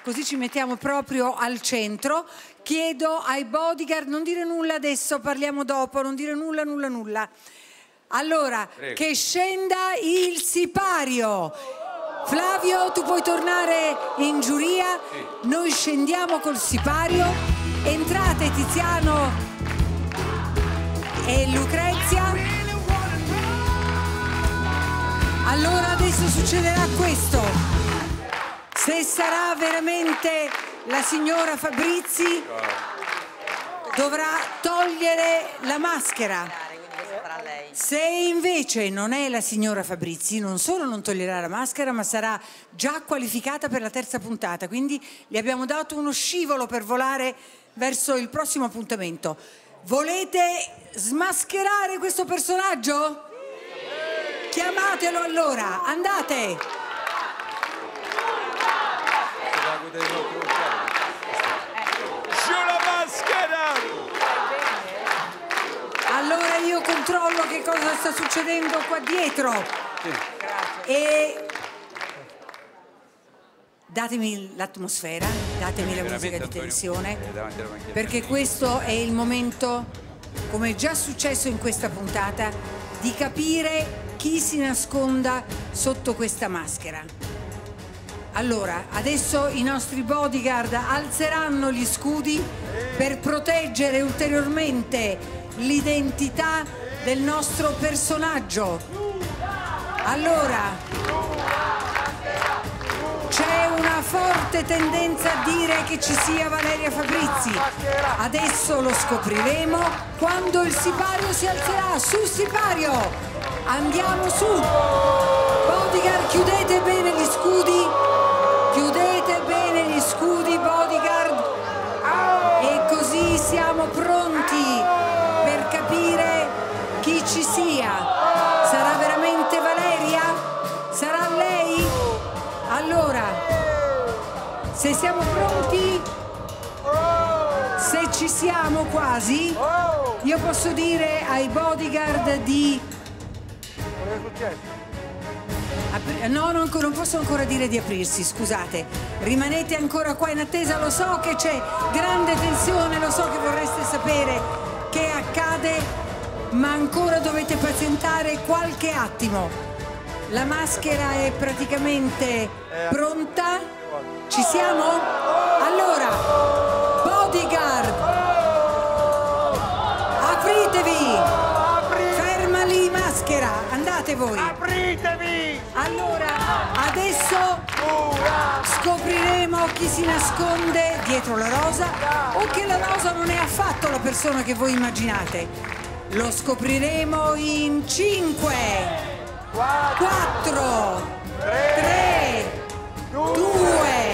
così ci mettiamo proprio al centro. Chiedo ai bodyguard, non dire nulla adesso, parliamo dopo, non dire nulla. Allora, prego, che scenda il sipario. Flavio, tu puoi tornare in giuria, noi scendiamo col sipario, entrate Tiziano e Lucrezia. Allora adesso succederà questo: se sarà veramente la signora Fabrizi dovrà togliere la maschera, se invece non è la signora Fabrizi non solo non toglierà la maschera ma sarà già qualificata per la terza puntata, quindi le abbiamo dato uno scivolo per volare verso il prossimo appuntamento. Volete smascherare questo personaggio? Chiamatelo allora, andate! Giù la maschera! Allora io controllo che cosa sta succedendo qua dietro. E datemi l'atmosfera, datemi la musica di tensione, perché questo è il momento, come è già successo in questa puntata, di capire chi si nasconda sotto questa maschera. Allora, adesso i nostri bodyguard alzeranno gli scudi per proteggere ulteriormente l'identità del nostro personaggio. Allora, c'è una forte tendenza a dire che ci sia Valeria Fabrizi. Adesso lo scopriremo quando il sipario si alzerà. Su sipario! Andiamo su! Bodyguard, chiudete bene gli scudi! Chiudete bene gli scudi, bodyguard! E così siamo pronti per capire chi ci sia. Sarà veramente Valeria? Sarà lei? Allora, se siamo pronti, se ci siamo quasi, io posso dire ai bodyguard di... No, non posso ancora dire di aprirsi, scusate. Rimanete ancora qua in attesa, lo so che c'è grande tensione, lo so che vorreste sapere che accade, ma ancora dovete pazientare qualche attimo. La maschera è praticamente pronta. Ci siamo? Allora, bodyguard, apritevi! Ferma lì maschera, andate voi! Apritevi! Allora, adesso scopriremo chi si nasconde dietro la rosa o che la rosa non è affatto la persona che voi immaginate. Lo scopriremo in 5, 4, 3, 2,